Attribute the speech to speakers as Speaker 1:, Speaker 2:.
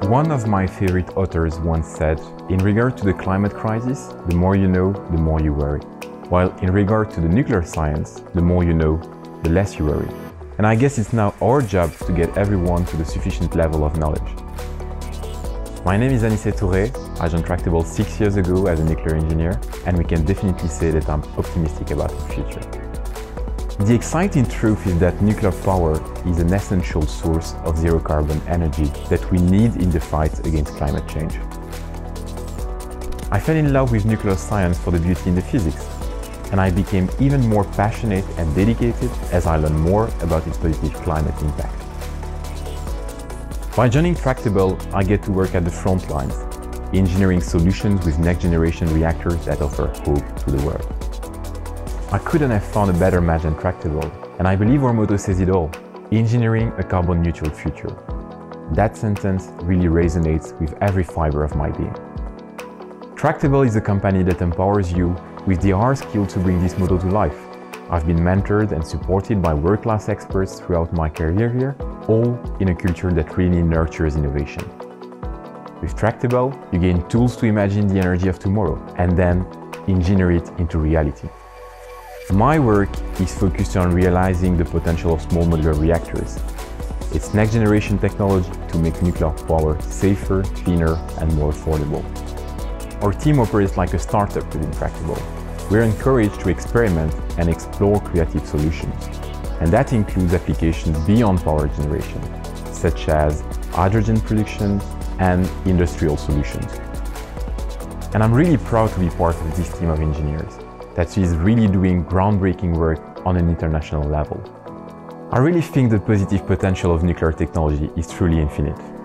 Speaker 1: One of my favorite authors once said, in regard to the climate crisis, the more you know, the more you worry. While in regard to the nuclear science, the more you know, the less you worry. And I guess it's now our job to get everyone to the sufficient level of knowledge. My name is Anicet. I joined Tractebel 6 years ago as a nuclear engineer, and we can definitely say that I'm optimistic about the future. The exciting truth is that nuclear power is an essential source of zero-carbon energy that we need in the fight against climate change. I fell in love with nuclear science for the beauty in the physics, and I became even more passionate and dedicated as I learned more about its positive climate impact. By joining Tractebel, I get to work at the front lines, engineering solutions with next-generation reactors that offer hope to the world. I couldn't have found a better match than Tractebel, and I believe our motto says it all: engineering a carbon-neutral future. That sentence really resonates with every fiber of my being. Tractebel is a company that empowers you with the hard skill to bring this motto to life. I've been mentored and supported by world-class experts throughout my career here, all in a culture that really nurtures innovation. With Tractebel, you gain tools to imagine the energy of tomorrow and then engineer it into reality. My work is focused on realizing the potential of small modular reactors. It's next-generation technology to make nuclear power safer, cleaner, and more affordable. Our team operates like a startup within Tractebel. We're encouraged to experiment and explore creative solutions. And that includes applications beyond power generation, such as hydrogen production and industrial solutions. And I'm really proud to be part of this team of engineers that is really doing groundbreaking work on an international level. I really think the positive potential of nuclear technology is truly infinite.